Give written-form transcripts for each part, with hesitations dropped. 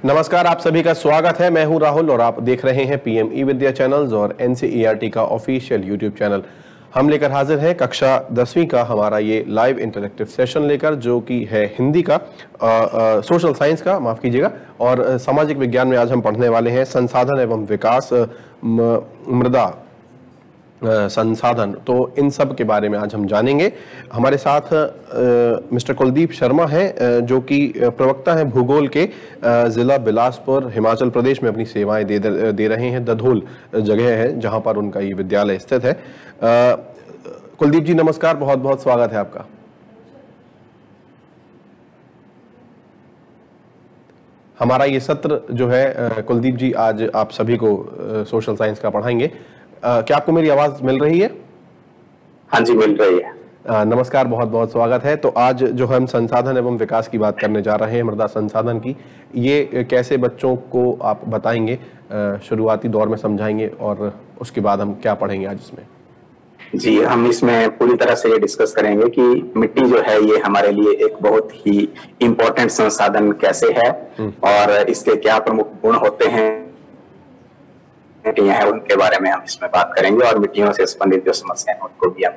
नमस्कार, आप सभी का स्वागत है। मैं हूं राहुल और आप देख रहे हैं पीएम ई विद्या चैनल्स और एनसीईआरटी का ऑफिशियल यूट्यूब चैनल। हम लेकर हाजिर हैं कक्षा 10वीं का हमारा ये लाइव इंटरेक्टिव सेशन लेकर, जो कि है हिंदी का, सोशल साइंस का, माफ कीजिएगा, और सामाजिक विज्ञान में आज हम पढ़ने वाले हैं संसाधन एवं विकास, मृदा संसाधन। तो इन सब के बारे में आज हम जानेंगे। हमारे साथ मिस्टर कुलदीप शर्मा हैं, जो कि प्रवक्ता हैं भूगोल के, जिला बिलासपुर हिमाचल प्रदेश में अपनी सेवाएं दे रहे हैं। दधोल जगह है जहां पर उनका ये विद्यालय स्थित है। कुलदीप जी नमस्कार, बहुत बहुत स्वागत है आपका। हमारा ये सत्र जो है कुलदीप जी, आज आप सभी को सोशल साइंस का पढ़ाएंगे। क्या आपको मेरी आवाज मिल रही है? हाँ जी, मिल रही है। नमस्कार, बहुत बहुत स्वागत है। तो आज जो हम संसाधन एवं विकास की बात करने जा रहे हैं, मृदा संसाधन की, ये कैसे बच्चों को आप बताएंगे, शुरुआती दौर में समझाएंगे, और उसके बाद हम क्या पढ़ेंगे आज इसमें? जी, हम इसमें पूरी तरह से ये डिस्कस करेंगे कि मिट्टी जो है ये हमारे लिए एक बहुत ही इम्पोर्टेंट संसाधन कैसे है और इसके क्या प्रमुख गुण होते हैं, मिट्टियां हैं उनके बारे में हम इसमें बात करेंगे, और मिट्टियों से संबंधित जो समस्याएं हैं उनको भी हम।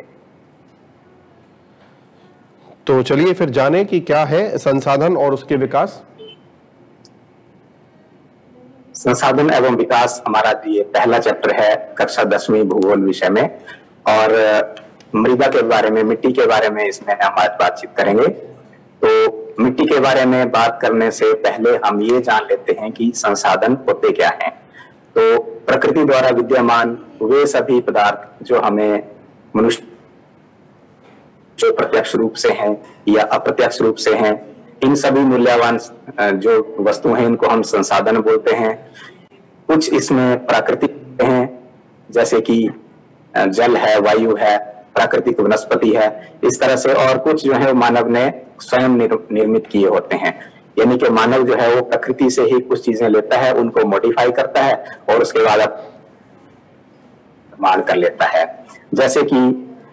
तो चलिए फिर जाने कि क्या है संसाधन और उसके विकास। संसाधन एवं विकास हमारा ये पहला चैप्टर है कक्षा 10वीं भूगोल विषय में, और मृदा के बारे में, मिट्टी के बारे में इसमें हम आज बातचीत करेंगे। तो मिट्टी के बारे में बात करने से पहले हम ये जान लेते हैं कि संसाधन होते क्या हैं। तो प्रकृति द्वारा विद्यमान वे सभी पदार्थ जो हमें मनुष्य, जो प्रत्यक्ष रूप से हैं या अप्रत्यक्ष रूप से हैं, इन सभी मूल्यवान जो वस्तु हैं इनको हम संसाधन बोलते हैं। कुछ इसमें प्राकृतिक हैं, जैसे कि जल है, वायु है, प्राकृतिक वनस्पति है, इस तरह से, और कुछ जो है मानव ने स्वयं निर्मित किए होते हैं। यानी कि मानव जो है वो प्रकृति से ही कुछ चीजें लेता है, उनको मॉडिफाई करता है और उसके बाद इस्तेमाल कर लेता है। जैसे कि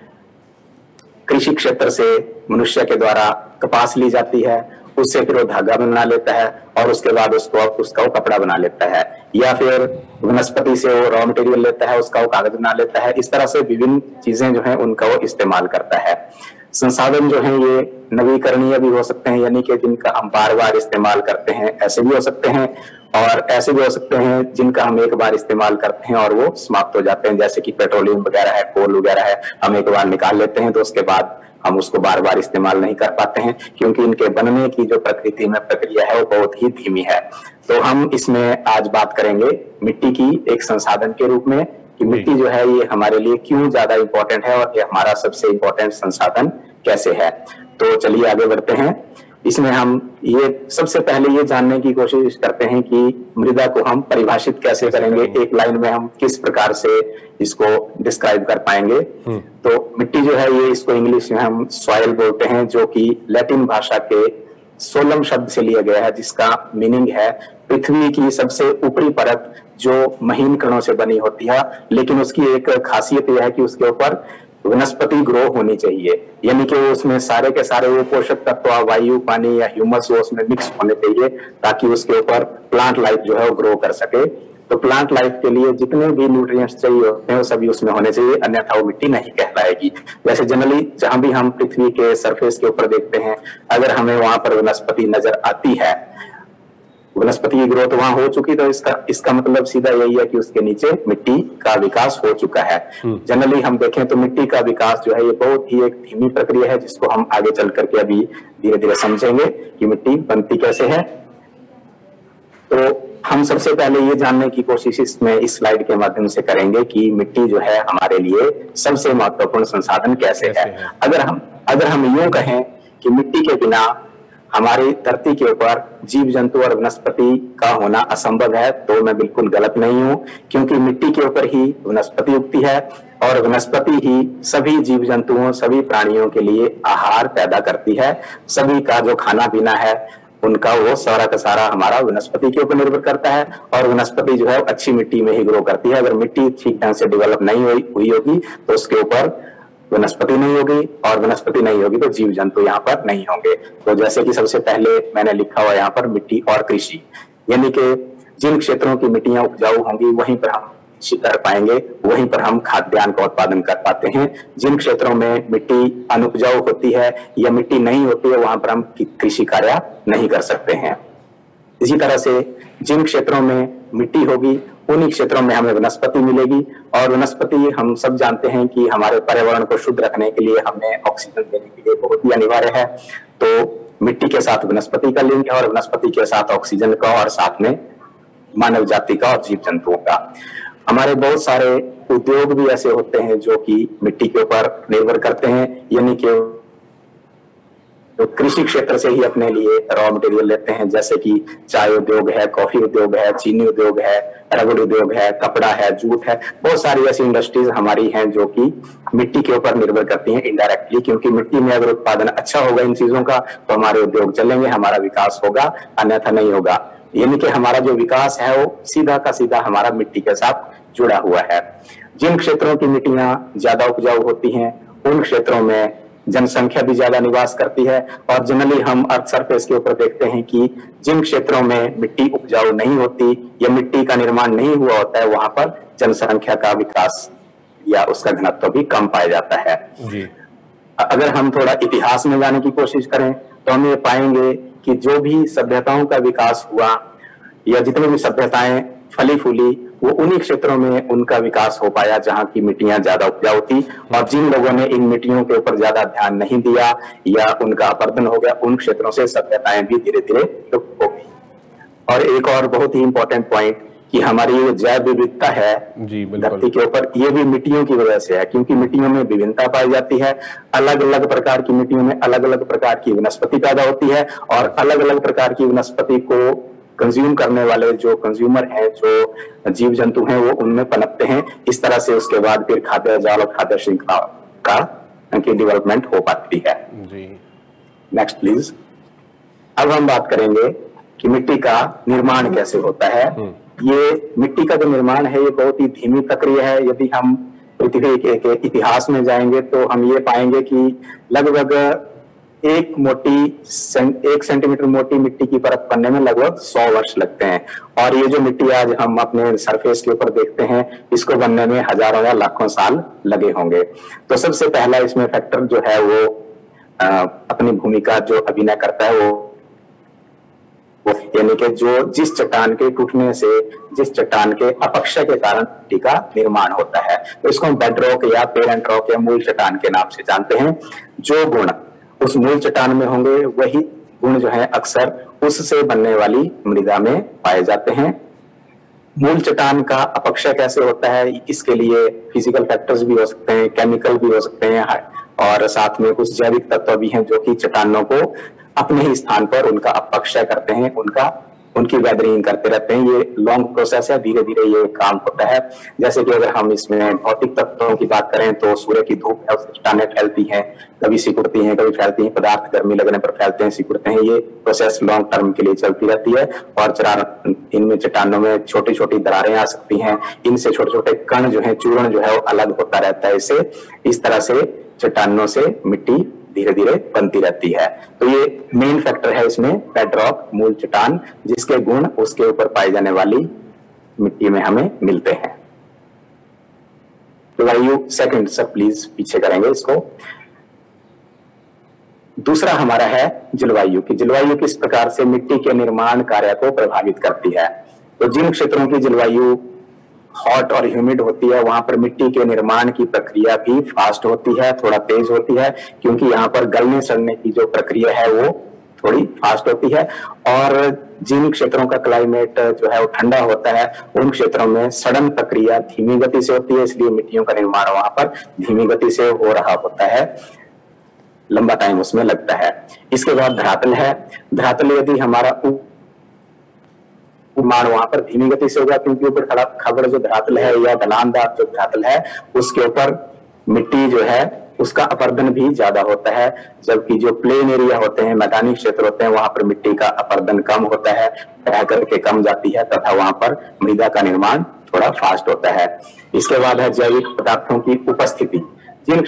कृषि क्षेत्र से मनुष्य के द्वारा कपास ली जाती है, उससे फिर वो धागा बना लेता है और उसके बाद उसका वो कपड़ा बना लेता है, या फिर वनस्पति से वो रॉ मटेरियल लेता है, उसका वो कागज बना लेता है। इस तरह से विभिन्न चीजें जो है उनका वो इस्तेमाल करता है। संसाधन जो है ये नवीकरणीय भी हो सकते हैं, यानी कि जिनका हम बार बार इस्तेमाल करते हैं, ऐसे भी हो सकते हैं, और ऐसे भी हो सकते हैं जिनका हम एक बार इस्तेमाल करते हैं और वो समाप्त हो जाते हैं। जैसे कि पेट्रोलियम वगैरह है, कोल वगैरह है, हम एक बार निकाल लेते हैं तो उसके बाद हम उसको बार बार इस्तेमाल नहीं कर पाते हैं, क्योंकि इनके बनने की जो प्रकृति में प्रक्रिया है वो बहुत ही धीमी है। तो हम इसमें आज बात करेंगे मिट्टी की एक संसाधन के रूप में, कि मिट्टी जो है ये हमारे लिए क्यों ज्यादा इंपॉर्टेंट है और ये हमारा सबसे इंपॉर्टेंट संसाधन कैसे है। तो चलिए आगे बढ़ते हैं। इसमें हम ये सबसे पहले ये जानने की कोशिश करते हैं कि मृदा को हम परिभाषित कैसे करेंगे, एक लाइन में हम किस प्रकार से इसको डिस्क्राइब कर पाएंगे। तो मिट्टी जो है ये, इसको इंग्लिश में हम सॉइल बोलते हैं, जो कि लैटिन भाषा के सोलम शब्द से लिया गया है, जिसका मीनिंग है पृथ्वी की सबसे ऊपरी परत जो महीन कणों से बनी होती है। लेकिन उसकी एक खासियत यह है कि उसके ऊपर वनस्पति ग्रो होनी चाहिए, यानी कि उसमें सारे के सारे वो पोषक तत्व, वायु, पानी या ह्यूमस वो उसमें मिक्स होने चाहिए, ताकि उसके ऊपर प्लांट लाइफ जो है वो ग्रो कर सके। तो प्लांट लाइफ के लिए जितने भी न्यूट्रिएंट्स चाहिए होते हैं वो सभी उसमें होने चाहिए, अन्यथा वो मिट्टी नहीं कहलाएगी। वैसे जनरली जहां भी हम पृथ्वी के सरफेस के ऊपर देखते हैं, अगर हमें वहां पर वनस्पति नजर आती है, वनस्पति की ग्रोथ वहां हो चुकी, तो इसका मतलब सीधा यही है कि उसके नीचे मिट्टी का विकास हो चुका है। जनरली हम देखें तो मिट्टी का विकास जो है ये बहुत ही एक धीमी प्रक्रिया है, जिसको हम आगे चल करके अभी धीरे धीरे समझेंगे कि मिट्टी बनती कैसे है। तो हम सबसे पहले ये जानने की कोशिश इसमें इस स्लाइड के माध्यम से करेंगे कि मिट्टी जो है हमारे लिए सबसे महत्वपूर्ण संसाधन कैसे है। अगर हम यूं कहें कि मिट्टी के बिना हमारी धरती के ऊपर जीव जंतु और वनस्पति का होना असंभव है, तो मैं बिल्कुल गलत नहीं हूं, क्योंकि मिट्टी के ऊपर ही वनस्पति उगती है और वनस्पति ही सभी जीव जंतुओं, सभी प्राणियों के लिए आहार पैदा करती है। सभी का जो खाना पीना है उनका वो सारा का सारा हमारा वनस्पति के ऊपर निर्भर करता है, और वनस्पति जो है अच्छी मिट्टी में ही ग्रो करती है। अगर मिट्टी ठीक ढंग से डेवलप नहीं हुई होगी तो उसके ऊपर वनस्पति नहीं होगी, और वनस्पति नहीं होगी तो जीव जंतु यहाँ पर नहीं होंगे। तो जैसे कि सबसे पहले मैंने लिखा हुआ यहाँ पर मिट्टी और कृषि, यानी कि जिन क्षेत्रों की मिट्टियां उपजाऊ होंगी वहीं पर हम कृषि कर पाएंगे, वहीं पर हम खाद्यान्न का उत्पादन कर पाते हैं। जिन क्षेत्रों में मिट्टी अनुपजाऊ होती है या मिट्टी नहीं होती है वहां पर हम कृषि कार्य नहीं कर सकते हैं। इसी तरह से जिन क्षेत्रों में मिट्टी होगी उन्हीं क्षेत्रों में हमें वनस्पति मिलेगी, और वनस्पति हम सब जानते हैं कि हमारे पर्यावरण को शुद्ध रखने के लिए हमें ऑक्सीजन देने के लिए बहुत ही अनिवार्य है। तो मिट्टी के साथ वनस्पति का लिंक है, और वनस्पति के साथ ऑक्सीजन का, और साथ में मानव जाति का और जीव जंतुओं का। हमारे बहुत सारे उद्योग भी ऐसे होते हैं जो कि मिट्टी के ऊपर निर्भर करते हैं, यानी कि तो कृषि क्षेत्र से ही अपने लिए रॉ मटेरियल लेते हैं, जैसे कि चाय उद्योग है, कॉफी उद्योग है, चीनी उद्योग है, रबड़ उद्योग है, कपड़ा है, जूट है। बहुत सारी ऐसी इंडस्ट्रीज हमारी हैं जो कि मिट्टी के ऊपर निर्भर करती हैं इनडायरेक्टली, क्योंकि मिट्टी में अगर उत्पादन अच्छा होगा इन चीजों का तो हमारे उद्योग चलेंगे, हमारा विकास होगा, अन्यथा नहीं होगा। यानी कि हमारा जो विकास है वो सीधा का सीधा हमारा मिट्टी के साथ जुड़ा हुआ है। जिन क्षेत्रों की मिट्टियां ज्यादा उपजाऊ होती हैं उन क्षेत्रों में जनसंख्या भी ज्यादा निवास करती है, और जनरली हम अर्थ सरफेस के ऊपर देखते हैं कि जिन क्षेत्रों में मिट्टी उपजाऊ नहीं होती या मिट्टी का निर्माण नहीं हुआ होता है वहां पर जनसंख्या का विकास या उसका घनत्व भी कम पाया जाता है जी। अगर हम थोड़ा इतिहास में जाने की कोशिश करें तो हम ये पाएंगे कि जो भी सभ्यताओं का विकास हुआ या जितनी भी सभ्यताएं फली फूली वो उन्हीं क्षेत्रों में उनका विकास हो पाया जहां की मिट्टियां ज्यादा उपजाऊ थी, और जिन लोगों ने इन मिट्टियों के ऊपर ज्यादा ध्यान नहीं दिया या उनका अपरदन हो गया उन क्षेत्रों से सभ्यताएं भी धीरे धीरे लुप्त हो गई। और एक और बहुत ही इंपॉर्टेंट पॉइंट कि हमारी ये जैव विविधता है धरती के ऊपर, ये भी मिट्टियों की वजह से है, क्योंकि मिट्टियों में विभिन्नता पाई जाती है। अलग अलग प्रकार की मिट्टियों में अलग अलग प्रकार की वनस्पति पैदा होती है, और अलग अलग प्रकार की वनस्पति को कंज्यूम करने वाले जो कंज्यूमर हैं, जो जीव जंतु हैं, वो उनमें पनपते हैं। इस तरह से उसके बाद फिर खाद्य जाल और खाद्य श्रृंखला का की डेवलपमेंट हो पाती है जी। Next please. अब हम बात करेंगे कि मिट्टी का निर्माण कैसे होता है। ये मिट्टी का जो निर्माण है ये बहुत ही धीमी प्रक्रिया है। यदि हम पृथ्वी के इतिहास में जाएंगे तो हम ये पाएंगे कि लगभग एक सेंटीमीटर मोटी मिट्टी की परत बनने में लगभग 100 वर्ष लगते हैं, और ये जो मिट्टी आज हम अपने सरफेस के ऊपर देखते हैं इसको बनने में हजारों या लाखों साल लगे होंगे। तो सबसे पहला इसमें फैक्टर जो है वो अपनी भूमिका जो अभिनय करता है वो यानी कि जो जिस चट्टान के टूटने से, जिस चट्टान के अपक्षय के कारण मिट्टी का निर्माण होता है, तो इसको हम बेड रॉक या पेरेंट रॉक या मूल चट्टान के नाम से जानते हैं। जो गुण उस मूल चट्टान में होंगे वही गुण जो है अक्सर उससे बनने वाली मृदा में पाए जाते हैं। मूल चट्टान का अपक्षय कैसे होता है, इसके लिए फिजिकल फैक्टर्स भी हो सकते हैं, केमिकल भी हो सकते हैं, और साथ में कुछ जैविक तत्व भी हैं जो कि चट्टानों को अपने ही स्थान पर उनका अपक्षय करते हैं, उनकी वेदरिंग करते रहते हैं। ये लॉन्ग प्रोसेस है, धीरे धीरे ये काम होता है। जैसे कि अगर हम इसमें भौतिक तत्वों की बात करें तो सूर्य की धूप है उससे चट्टानें फैलती हैं, कभी सिकुड़ती हैं, कभी फैलती हैं, पदार्थ गर्मी लगने पर फैलते हैं, सिकुड़ते हैं। ये प्रोसेस लॉन्ग टर्म के लिए चलती रहती है, और इनमें चट्टानों में छोटी छोटी दरारें आ सकती हैं, इनसे छोटे छोटे कण जो है, चूर्ण जो है वो अलग होता रहता है। इससे इस तरह से चट्टानों से मिट्टी धीरे धीरे बनती रहती है। तो ये मेन फैक्टर है इसमें बेडरॉक, मूल चट्टान, जिसके गुण उसके ऊपर पाई जाने वाली मिट्टी में हमें मिलते हैं। जलवायु सेकंड सब प्लीज पीछे करेंगे इसको। दूसरा हमारा है जलवायु की जलवायु किस प्रकार से मिट्टी के निर्माण कार्य को प्रभावित करती है। तो जिन क्षेत्रों की जलवायु हॉट और ह्यूमिड होती है वहां पर मिट्टी के निर्माण की प्रक्रिया भी फास्ट होती है, थोड़ा तेज होती है, क्योंकि यहाँ पर गलने सड़ने की जो प्रक्रिया है वो थोड़ी फास्ट होती है। और जिन क्षेत्रों का क्लाइमेट जो है वो ठंडा होता है उन क्षेत्रों में सड़न प्रक्रिया धीमी गति से होती है, इसलिए मिट्टियों का निर्माण वहां पर धीमी गति से हो रहा होता है, लंबा टाइम उसमें लगता है। इसके बाद धरातल है। धरातल यदि हमारा निर्माण वहां पर धीमी गति से होगा, क्योंकि ऊपर खबर जो धरातल है या ढलानदार जो धरातल है उसके ऊपर मिट्टी जो है उसका अपर्दन भी ज्यादा होता है, जबकि जो प्लेन एरिया होते हैं, मैदानी क्षेत्र होते हैं, वहां पर मिट्टी का अपर्दन कम होता है, बह करके कम जाती है, तथा वहां पर मृदा का निर्माण थोड़ा फास्ट होता है। इसके बाद है जैविक पदार्थों की उपस्थिति। जिन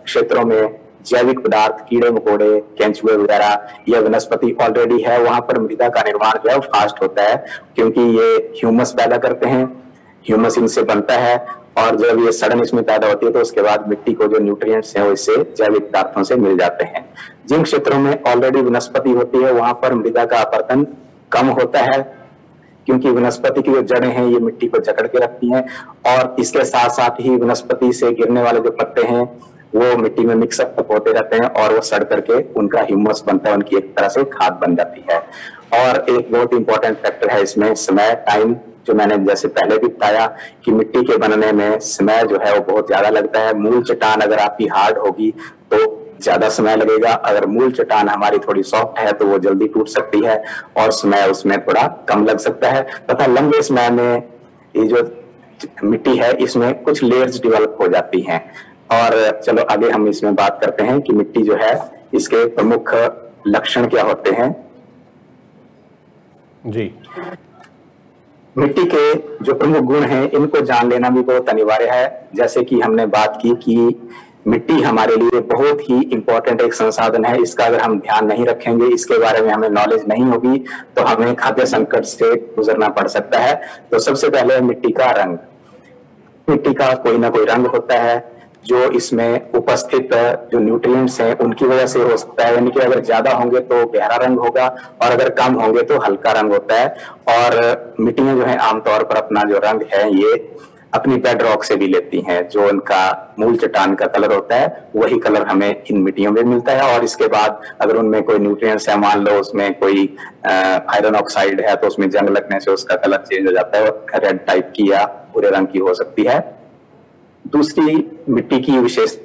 क्षेत्रों में जैविक पदार्थ, कीड़े मकोड़े, केंचुए वगैरह, यह वनस्पति ऑलरेडी है, वहां पर मृदा का निर्माण जो है फास्ट होता है, क्योंकि ये ह्यूमस पैदा करते हैं, ह्यूमस इनसे बनता है, और जब ये सड़न इसमें पैदा होती है तो उसके बाद मिट्टी को जो न्यूट्रिएंट्स हैं वो इससे जैविक पदार्थों से मिल जाते हैं। जिन क्षेत्रों में ऑलरेडी वनस्पति होती है वहां पर मृदा का अपरदन कम होता है, क्योंकि वनस्पति की जो जड़ें हैं ये मिट्टी को जकड़ के रखती हैं, और इसके साथ साथ ही वनस्पति से गिरने वाले जो पत्ते हैं वो मिट्टी में मिक्सअप होते रहते हैं और वो सड़ करके उनका ह्यूमस बनता है, उनकी एक तरह से खाद बन जाती है। और एक बहुत इंपॉर्टेंट फैक्टर है इसमें समय, टाइम, जो मैंने जैसे पहले भी बताया कि मिट्टी के बनने में समय जो है वो बहुत ज्यादा लगता है। मूल चट्टान अगर आपकी हार्ड होगी तो ज्यादा समय लगेगा, अगर मूल चट्टान हमारी थोड़ी सॉफ्ट है तो वो जल्दी टूट सकती है और समय उसमें थोड़ा कम लग सकता है। तथा लंबे समय में ये जो मिट्टी है इसमें कुछ लेयर्स डेवलप हो जाती हैं। और चलो आगे हम इसमें बात करते हैं कि मिट्टी जो है इसके प्रमुख लक्षण क्या होते हैं। जी, मिट्टी के जो प्रमुख गुण हैं इनको जान लेना भी बहुत अनिवार्य है। जैसे कि हमने बात की कि मिट्टी हमारे लिए बहुत ही इंपॉर्टेंट एक संसाधन है, इसका अगर हम ध्यान नहीं रखेंगे, इसके बारे में हमें नॉलेज नहीं होगी तो हमें खाद्य संकट से गुजरना पड़ सकता है। तो सबसे पहले मिट्टी का रंग। मिट्टी का कोई ना कोई रंग होता है जो इसमें उपस्थित जो न्यूट्रिएंट्स हैं उनकी वजह से हो सकता है, यानी कि अगर ज्यादा होंगे तो गहरा रंग होगा और अगर कम होंगे तो हल्का रंग होता है। और मिट्टियां जो है आमतौर पर अपना जो रंग है ये अपनी बेड रॉक से भी लेती हैं, जो उनका मूल चट्टान का कलर होता है वही कलर हमें इन मिट्टियों में मिलता है। और इसके बाद अगर उनमें कोई न्यूट्रिएंट्स है, मान लो उसमें कोई आयरन ऑक्साइड है तो उसमें जंग लगने से उसका कलर चेंज हो जाता है, रेड टाइप की या भूरे रंग की हो सकती है। दूसरी मिट्टी की विशेषता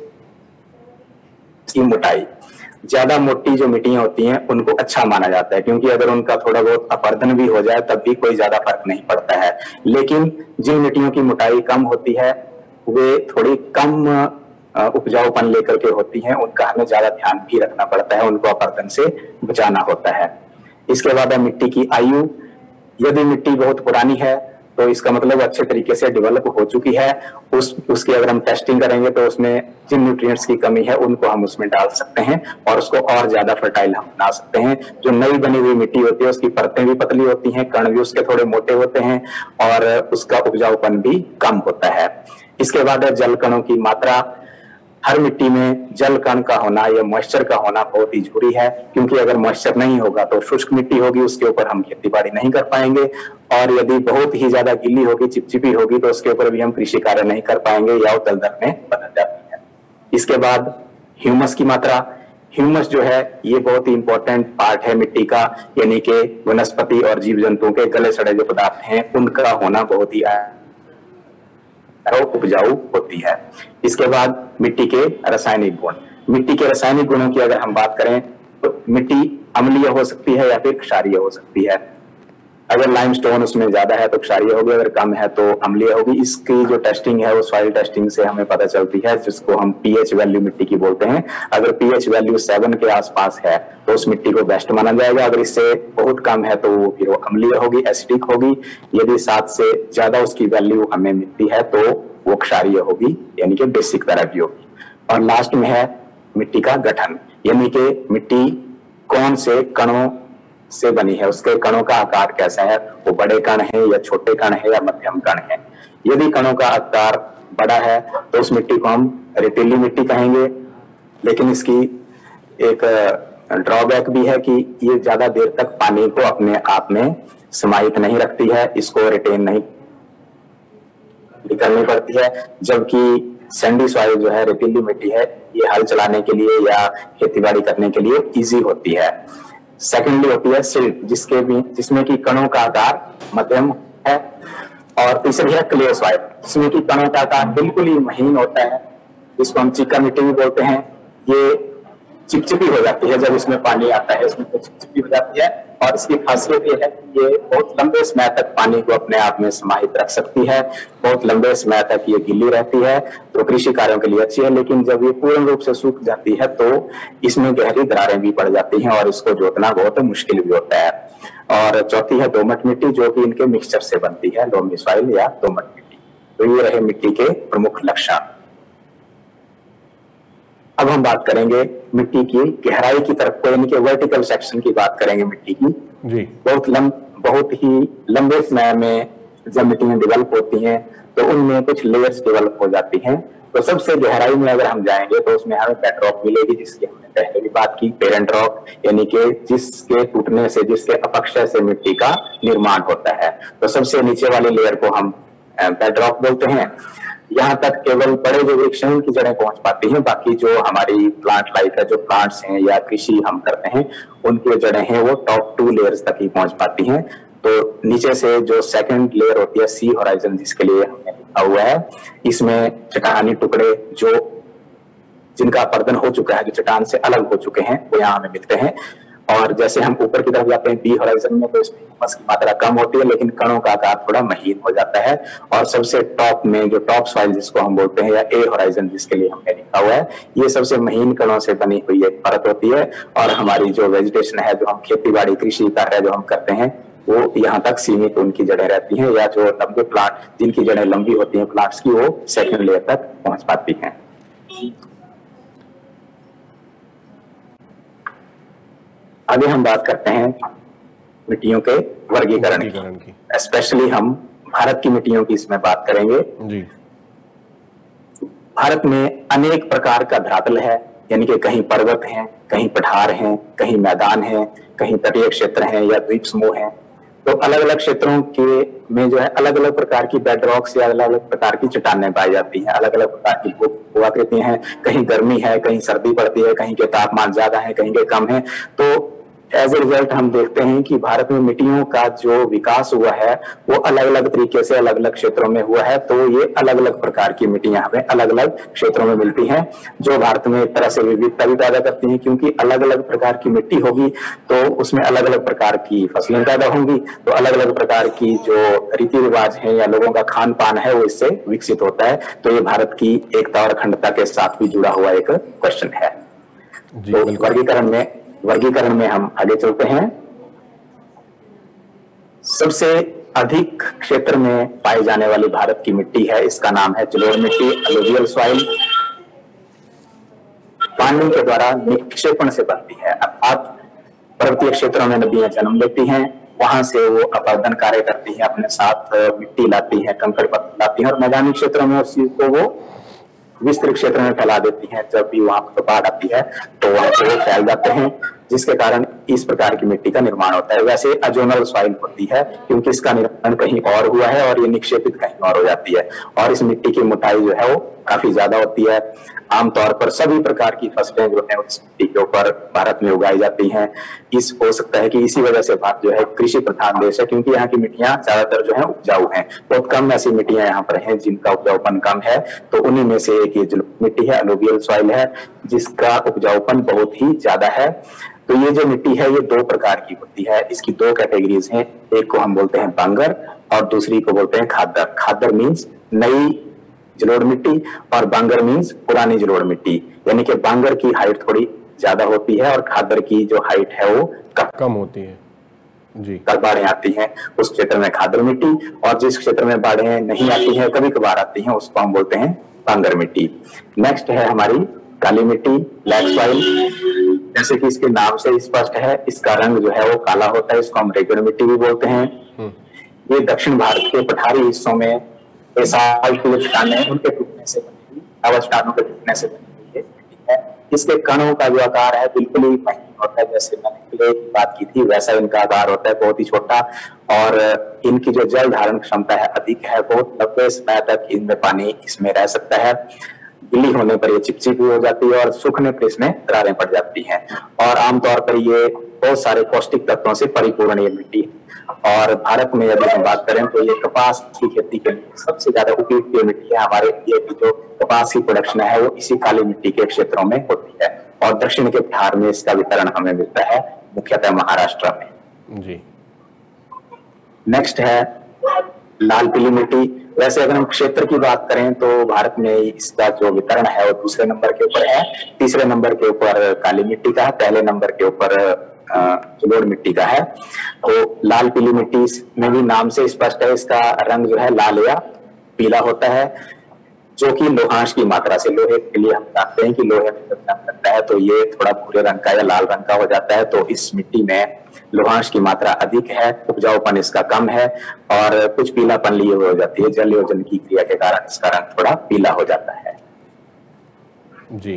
मोटाई। ज्यादा मोटी जो मिट्टियां होती हैं उनको अच्छा माना जाता है, क्योंकि अगर उनका थोड़ा बहुत अपरदन भी हो जाए तब भी कोई ज्यादा फर्क नहीं पड़ता है। लेकिन जिन मिट्टियों की मोटाई कम होती है वे थोड़ी कम उपजाऊपन लेकर के होती हैं, उनका हमें ज्यादा ध्यान भी रखना पड़ता है, उनको अपरदन से बचाना होता है। इसके बाद है मिट्टी की आयु। यदि मिट्टी बहुत पुरानी है तो इसका मतलब अच्छे तरीके से डेवलप हो चुकी है, उसकी अगर हम टेस्टिंग करेंगे तो उसमें जिन न्यूट्रिएंट्स की कमी है उनको हम उसमें डाल सकते हैं और उसको और ज्यादा फर्टाइल हम बना सकते हैं। जो नई बनी हुई मिट्टी होती है उसकी परतें भी पतली होती हैं, कण भी उसके थोड़े मोटे होते हैं और उसका उपजाऊपन भी कम होता है। इसके बाद है जल कणों की मात्रा। हर मिट्टी में जल कण का होना या मॉइस्चर का होना बहुत ही जरूरी है, क्योंकि अगर मॉइस्चर नहीं होगा तो शुष्क मिट्टी होगी, उसके ऊपर हम खेती बाड़ी नहीं कर पाएंगे, और यदि बहुत ही ज्यादा गीली होगी, चिपचिपी होगी तो उसके ऊपर भी हम कृषि कार्य नहीं कर पाएंगे या वो दलदल में बदल जाती है। इसके बाद ह्यूमस की मात्रा। ह्यूमस जो है ये बहुत ही इंपॉर्टेंट पार्ट है मिट्टी का, यानी कि वनस्पति और जीव जंतुओं के गले सड़े जो पदार्थ हैं उनका होना बहुत ही उपजाऊ होती है। इसके बाद मिट्टी के रासायनिक गुण। मिट्टी के रासायनिक गुणों की अगर हम बात करें तो मिट्टी अम्लीय हो सकती है या फिर क्षारीय हो सकती है। अगर लाइमस्टोन उसमें ज्यादा है तो क्षारीय होगी, अगर कम है तो अम्लीय होगी। इसकी जो टेस्टिंग है वो सॉइल टेस्टिंग से हमें पता चलती है, जिसको हम पीएच वैल्यू मिट्टी की बोलते हैं। अगर पीएच वैल्यू 7 के आसपास है तो उस मिट्टी को बेस्ट माना जाएगा, अगर इससे बहुत कम है तो वो फिर वो अम्लीय होगी, एसिडिक होगी। यदि 7 से ज्यादा उसकी वैल्यू हमें मिलती है तो वो क्षारीय होगी, यानी कि बेसिक तरह की होगी। और लास्ट में है मिट्टी का गठन, यानी कि मिट्टी कौन से कणों से बनी है, उसके कणों का आकार कैसा है, वो बड़े कण है या छोटे कण है या मध्यम कण है। यदि कणों का आकार बड़ा है तो उस मिट्टी को हम रेतीली मिट्टी कहेंगे, लेकिन इसकी एक ड्रॉबैक भी है कि ये ज्यादा देर तक पानी को अपने आप में समाहित नहीं रखती है, इसको रिटेन नहीं करनी पड़ती है। जबकि सैंडी सॉइल जो है, रेतीली मिट्टी है, ये हल चलाने के लिए या खेतीबाड़ी करने के लिए इजी होती है। सेकेंडली होती है सिल्ट, जिसमें कि कणों का आकार मध्यम है। और तीसरी है क्ले सॉइल, जिसमें कि कणों का आकार बिल्कुल ही महीन होता है, जिसको हम चिकन मिट्टी भी बोलते हैं। ये चिपचिपी हो जाती है, जब इसमें पानी आता है इसमें तो चिपचिपी हो जाती है। और इसकी खासियत ये है कि ये बहुत लंबे समय तक पानी को अपने आप में समाहित रख सकती है, बहुत लंबे समय तक ये गीली रहती है, तो कृषि कार्यों के लिए अच्छी है। लेकिन जब ये पूर्ण रूप से सूख जाती है तो इसमें गहरी दरारें भी पड़ जाती हैं और इसको जोतना बहुत मुश्किल भी होता है। और चौथी है दोमट मिट्टी, जो कि इनके मिक्सचर से बनती है, लोमी सॉइल या दोमट मिट्टी। तो ये रहे मिट्टी के प्रमुख लक्षण। अब हम बात करेंगे मिट्टी की गहराई की तरफ को, यानी कि वर्टिकल सेक्शन की बात करेंगे मिट्टी की जी। बहुत ही लंबे समय में जब मिट्टियां डेवलप होती हैं तो उनमें कुछ लेयर्स डेवलप हो जाती हैं। तो सबसे गहराई में अगर हम जाएंगे तो उसमें हमें बेडरॉक मिलेगी, जिसकी हमने पहले भी बात की। पेरेंट रॉक यानी कि जिसके टूटने से, जिसके अपक्षय से मिट्टी का निर्माण होता है। तो सबसे नीचे वाले लेयर को हम बेडरॉक बोलते हैं। यहाँ तक केवल बड़े जो वृक्ष हैं उनकी जड़ें पहुंच पाती हैं, बाकी जो हमारी प्लांट लाइफ है, जो प्लांट्स हैं या कृषि हम करते हैं, उनकी जड़ें हैं वो टॉप 2 लेयर्स तक ही पहुंच पाती हैं। तो नीचे से जो सेकंड लेयर होती है सी होराइजन, जिसके लिए हमने लिखा हुआ है, इसमें चट्टानी टुकड़े जो जिनका अपरदन हो चुका है, जो चट्टान से अलग हो चुके हैं, वो यहाँ हमें मिलते हैं। और जैसे हम ऊपर की तरफ जाते हैं बी होराइजन में, तो इसमें ह्यूमस की मात्रा कम होती है, लेकिन कणों का आकार थोड़ा महीन हो जाता है। और सबसे टॉप में जो टॉप सॉइल जिसको हम बोलते हैं, या ए होराइजन जिसके लिए हमने लिखा हुआ है, ये सबसे महीन कणों से बनी हुई एक परत होती है। और हमारी जो वेजिटेशन है, जो हम खेती बाड़ी कृषि कार्य जो हम करते हैं, वो यहाँ तक सीमित उनकी जड़ें रहती हैं, या जो लंबे प्लांट जिनकी जड़ें लंबी होती हैं प्लांट्स की, वो सेकंड लेयर तक पहुंच पाती हैं। आगे हम बात करते हैं मिट्टियों के वर्गीकरण की। स्पेशली हम भारत की मिट्टियों की इसमें बात करेंगे जी। भारत में अनेक प्रकार का धरातल है, यानी कि कहीं पर्वत हैं, कहीं पठार हैं, कहीं मैदान हैं, कहीं तटीय क्षेत्र हैं या द्वीप समूह हैं। तो अलग अलग क्षेत्रों के में जो है अलग अलग प्रकार की बेडरॉक्स या अलग अलग प्रकार की चट्टानें पाई जाती हैं, अलग अलग प्रकार की भूआकृतियां हैं। कहीं गर्मी है, कहीं सर्दी पड़ती है, कहीं के तापमान ज्यादा है, कहीं के कम है। तो एज ए रिजल्ट हम देखते हैं कि भारत में मिट्टियों का जो विकास हुआ है वो अलग अलग तरीके से अलग अलग क्षेत्रों में हुआ है। तो ये अलग अलग प्रकार की मिट्टियां हमें अलग अलग क्षेत्रों में मिलती हैं, जो भारत में एक तरह से विविधता भी पैदा करती हैं, क्योंकि अलग अलग प्रकार की मिट्टी होगी तो उसमें अलग अलग प्रकार की फसलें पैदा होंगी। तो अलग अलग प्रकार की जो रीति रिवाज है या लोगों का खान पान है वो इससे विकसित होता है। तो ये भारत की एकता और अखंडता के साथ भी जुड़ा हुआ एक क्वेश्चन है। तो वर्गीकरण में हम आगे चलते हैं। सबसे अधिक क्षेत्र में पाई जाने वाली भारत की मिट्टी है, इसका नाम है जलोढ़ मिट्टी, अलुवियल सॉइल। पानी के द्वारा निक्षेपण से बनती है, अर्थात पर्वतीय क्षेत्रों में नदियां जन्म लेती हैं, वहां से वो अपरदन कार्य करती हैं, अपने साथ मिट्टी लाती है, कंकड़ पत्थर लाती है, और मैदानी क्षेत्रों में उस चीज को वो विस्तृत क्षेत्र में फैला देती हैं। जब भी वहां पर बाढ़ आती है तो वहां से वो फैल जाते हैं, जिसके कारण इस प्रकार की मिट्टी का निर्माण होता है। वैसे अजोनल सॉइल होती है, क्योंकि इसका निर्माण कहीं और हुआ है और ये निक्षेपित कहीं और हो जाती है। और इस मिट्टी की मोटाई जो है वो काफी ज्यादा होती है। आमतौर पर सभी प्रकार की फसलें जो है उस मिट्टी के ऊपर भारत में उगाई जाती हैं। इस हो सकता है कि इसी वजह से भारत जो है कृषि प्रधान देश है, क्योंकि यहाँ की मिट्टियां ज्यादातर जो है उपजाऊ हैं। बहुत कम ऐसी मिट्टियां यहाँ पर हैं जिनका उपजाऊपन कम है। तो उन्हीं में से एक ये जो मिट्टी है अलुवियल सॉइल है, जिसका उपजाऊपन बहुत ही ज्यादा है। तो ये जो मिट्टी है ये 2 प्रकार की होती है, इसकी 2 कैटेगरीज हैं। एक को हम बोलते हैं बांगर और दूसरी को बोलते हैं खादर। खादर मीन्स नई जलोढ़ मिट्टी और बांगर मीन्स पुरानी जलोढ़ मिट्टी, यानी कि बांगर की हाइट थोड़ी ज्यादा होती है और खादर की जो हाइट है वो कम होती है जी। बाढ़ें आती हैं उस क्षेत्र में खादर मिट्टी, और जिस क्षेत्र में बाढ़ें नहीं आती हैं, कभी कभार आती हैं, उसको हम बोलते हैं बांगर मिट्टी। नेक्स्ट है हमारी काली मिट्टी, ब्लैक सॉइल। जैसे कि इसके नाम से स्पष्ट है, इसका रंग जो है वो काला होता है, इसको हम रेगड़ मिट्टी भी बोलते हैं। ये दक्षिण भारत के पठारी हिस्सों में बेसाल्ट की चट्टानें उनके टूटने से बनी हुई, लवा चट्टानों के टूटने से बनी हुई मिट्टी है। इसके कणों का जो आकार है बिल्कुल ही महीन होता है, जैसे मैंने क्ले की बात की थी वैसा इनका आकार होता है, बहुत ही छोटा। और इनकी जो जल धारण क्षमता है अधिक है, बहुत लंबे समय तक इनमें पानी इसमें रह सकता है। गीली होने पर ये चिपचिपी हो जाती है और सूखने पर इसमें दरारें पड़ जाती हैं। और आमतौर पर ये बहुत सारे पौष्टिक तत्वों से परिपूर्ण ये मिट्टी है। और भारत में यदि हम बात करें तो ये कपास की खेती के लिए सबसे ज्यादा उपयुक्त मिट्टी है। हमारे इंडिया की जो कपास की प्रोडक्शन है वो इसी काली मिट्टी के क्षेत्रों में होती है, और दक्षिण के बिहार में इसका वितरण हमें मिलता है, मुख्यतः महाराष्ट्र में जी। नेक्स्ट है लाल पीली मिट्टी। वैसे अगर हम क्षेत्र की बात करें तो भारत में इसका जो वितरण है वो दूसरे नंबर के ऊपर है, तीसरे नंबर के ऊपर काली मिट्टी का है, पहले नंबर के ऊपर जलोढ़ मिट्टी का है। तो लाल पीली मिट्टी में भी नाम से स्पष्ट है, इसका रंग जो है लाल या पीला होता है। जो कि लोहांश की मात्रा से, लोहे के लिए हम जानते हैं कि लोहे में जब जंग लगता है तो ये थोड़ा भूरे रंग का या लाल रंग का हो जाता है। तो इस मिट्टी में लोहांश की मात्रा अधिक है, उपजाऊपन इसका कम है और कुछ पीलापन लिए हुए हो जाती है। जल योजन की क्रिया के कारण इसका रंग थोड़ा पीला हो जाता है। जी।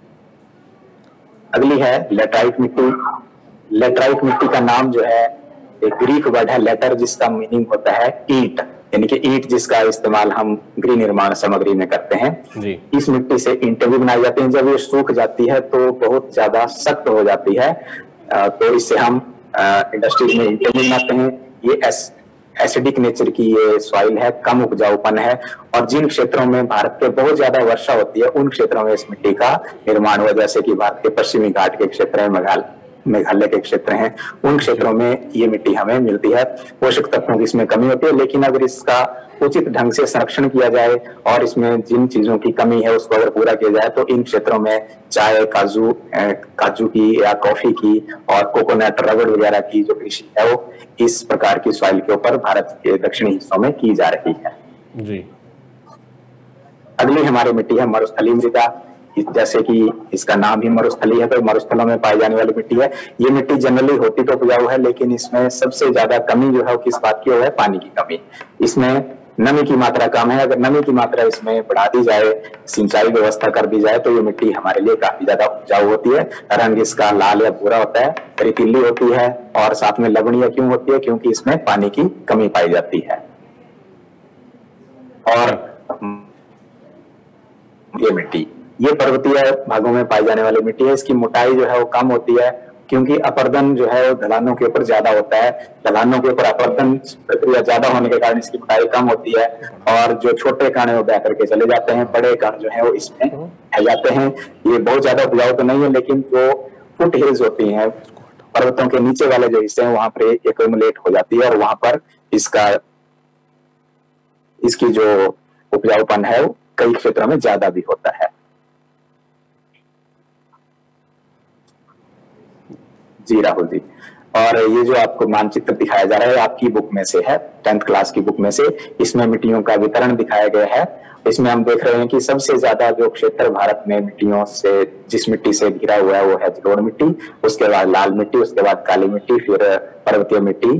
अगली है लेटराइट मिट्टी। लेटराइट मिट्टी का नाम जो है एक ग्रीक वर्ड है लेटर, जिसका मीनिंग होता है ईंट, यानी कि ईंट जिसका इस्तेमाल हम गृह निर्माण सामग्री में करते हैं। जी। इस मिट्टी से ईंटें भी बनाई जाती हैं। जब ये सूख जाती है तो बहुत ज्यादा सख्त हो जाती है, तो इससे हम इंडस्ट्रीज में ईंटें भी बनाते हैं। ये एसिडिक नेचर की ये सॉइल है, कम उपजाऊपन है और जिन क्षेत्रों में भारत के बहुत ज्यादा वर्षा होती है उन क्षेत्रों में इस मिट्टी का निर्माण हुआ, जैसे कि भारत के पश्चिमी घाट के क्षेत्र में, मेघालय के क्षेत्र हैं, उन क्षेत्रों में ये मिट्टी हमें मिलती है। पोषक तत्वों की इसमें कमी होती है, लेकिन अगर इसका उचित ढंग से संरक्षण किया जाए और इसमें जिन चीजों की कमी है उसको अगर पूरा किया जाए तो इन क्षेत्रों में चाय, काजू की या कॉफी की और कोकोनट, रबड़ वगैरह की जो कृषि है वो इस प्रकार की सॉइल के ऊपर भारत के दक्षिणी हिस्सों में की जा रही है। जी। अगली हमारी मिट्टी है मरुस्थलीय मृदा। जैसे कि इसका नाम ही मरुस्थलीय है, तो मरुस्थलों में पाई जाने वाली मिट्टी है। ये मिट्टी जनरली होती तो उपजाऊ है, लेकिन इसमें सबसे ज्यादा कमी जो है वो किस बात की है पानी की कमी। इसमें नमी की मात्रा कम है। अगर नमी की मात्रा इसमें बढ़ा दी जाए, सिंचाई व्यवस्था कर दी जाए तो ये मिट्टी हमारे लिए काफी ज्यादा उपजाऊ होती है। रंग इसका लाल या भूरा होता है, रेतीली होती है और साथ में लवणीय क्यों होती है? क्योंकि इसमें पानी की कमी पाई जाती है। और ये मिट्टी ये पर्वतीय भागों में पाई जाने वाली मिट्टी है। इसकी मोटाई जो है वो कम होती है क्योंकि अपर्दन जो है वो ढलानों के ऊपर ज्यादा होता है। ढलानों के ऊपर अपर्दन प्रक्रिया ज्यादा होने के कारण इसकी मोटाई कम होती है और जो छोटे कण है वो बह करके चले जाते हैं, बड़े कण जो है वो इसमें रह जाते हैं। ये बहुत ज्यादा उपजाऊ तो नहीं है, लेकिन जो फुट हिल्स होती हैं, पर्वतों के नीचे वाले जो हिस्से हैं वहां पर एक्यूमुलेट हो जाती है और वहां पर इसकी जो उपजाऊपन है वो कई क्षेत्रों में ज्यादा भी होता है। जी राहुल जी, और ये जो आपको मानचित्र दिखाया जा रहा है आपकी बुक में से है, 10th क्लास की बुक में से। इसमें मिट्टियों का वितरण दिखाया गया है। इसमें हम देख रहे हैं कि सबसे ज्यादा जो क्षेत्र भारत में मिट्टियों से, जिस मिट्टी से घिरा हुआ है वो है जलोढ़ मिट्टी, उसके बाद लाल मिट्टी, उसके बाद काली मिट्टी, फिर पर्वतीय मिट्टी,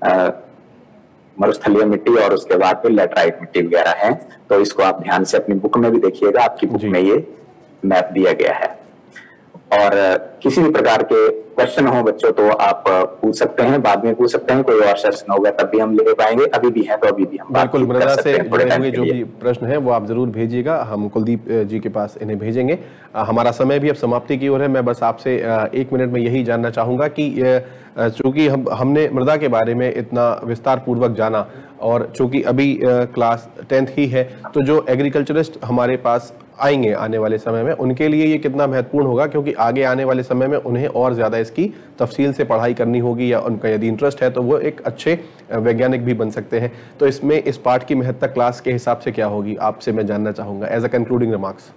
मरुस्थलीय मिट्टी और उसके बाद फिर लेटराइट मिट्टी वगैरह है। तो इसको आप ध्यान से अपनी बुक में भी देखिएगा, आपकी बुक में ये मैप दिया गया है। और किसी भी प्रकार के क्वेश्चन हो बच्चों तो आप पूछ सकते हैं, बाद में पूछ सकते हैं, कोई और सेशन होगा तब भी हम ले पाएंगे, अभी भी है तो अभी भी हम बिल्कुल मृदा से जुड़े हुए जो भी प्रश्न है वो आप जरूर भेजिएगा, हम कुलदीप जी के पास इन्हें भेजेंगे। हमारा समय भी अब समाप्ति की ओर है। मैं बस आपसे 1 मिनट में यही जानना चाहूंगा कि चूंकि हमने मृदा के बारे में इतना विस्तार पूर्वक जाना और चूंकि अभी क्लास 10th ही है, तो जो एग्रीकल्चरिस्ट हमारे पास आएंगे आने वाले समय में उनके लिए ये कितना महत्वपूर्ण होगा, क्योंकि आगे आने वाले समय में उन्हें और ज्यादा इसकी तफसील से पढ़ाई करनी होगी या उनका यदि इंटरेस्ट है तो वो एक अच्छे वैज्ञानिक भी बन सकते हैं। तो इसमें इस पाठ की महत्ता क्लास के हिसाब से क्या होगी, आपसे मैं जानना चाहूंगा एज अ कंक्लूडिंग रिमार्क्स।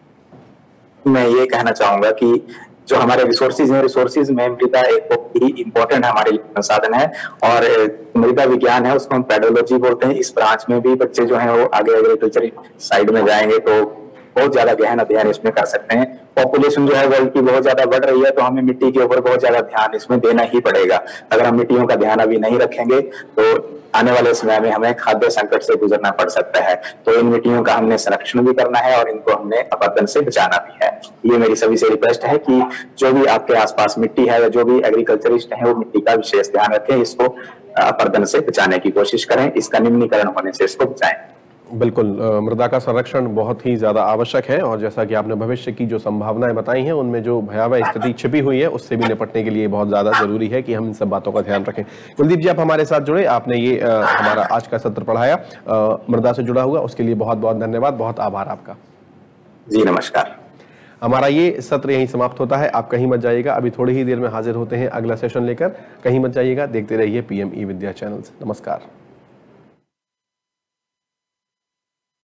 मैं ये कहना चाहूंगा कि जो हमारे रिसोर्सेज हैं, रिसोर्सेज में मृदा एक बहुत ही इंपॉर्टेंट हमारे लिए संसाधन है और मृदा विज्ञान है उसको हम पेडोलॉजी बोलते हैं। इस ब्रांच में भी बच्चे जो हैं वो आगे एग्रीकल्चर साइड में जाएंगे तो बहुत ज्यादा गहन अध्ययन इसमें कर सकते हैं। पॉपुलेशन जो है वर्ल्ड की बहुत ज्यादा बढ़ रही है तो हमें मिट्टी के ऊपर बहुत ज्यादा ध्यान इसमें देना ही पड़ेगा। अगर हम मिट्टियों का ध्यान अभी नहीं रखेंगे तो आने वाले समय में हमें खाद्य संकट से गुजरना पड़ सकता है। तो इन मिट्टियों का हमने संरक्षण भी करना है और इनको हमने अपरदन से बचाना भी है। ये मेरी सभी से रिक्वेस्ट है कि जो भी आपके आसपास मिट्टी है या जो भी एग्रीकल्चरिस्ट है वो मिट्टी का विशेष ध्यान रखें, इसको अपरदन से बचाने की कोशिश करें, इसका निम्नीकरण होने से इसको बचाएं। बिल्कुल, मृदा का संरक्षण बहुत ही ज्यादा आवश्यक है और जैसा कि आपने भविष्य की जो संभावनाएं बताई हैं उनमें जो भयावह स्थिति छिपी हुई है उससे भी निपटने के लिए बहुत ज्यादा जरूरी है कि हम इन सब बातों का ध्यान रखें। कुलदीप जी, आप हमारे साथ जुड़े, आपने ये हमारा आज का सत्र पढ़ाया मृदा से जुड़ा हुआ, उसके लिए बहुत बहुत धन्यवाद, बहुत आभार आपका। जी नमस्कार। हमारा ये सत्र यहीं समाप्त होता है। आप कहीं मत जाइएगा, अभी थोड़ी ही देर में हाजिर होते हैं अगला सेशन लेकर। कहीं मत जाइएगा, देखते रहिए PM ई विद्या चैनल्स। नमस्कार।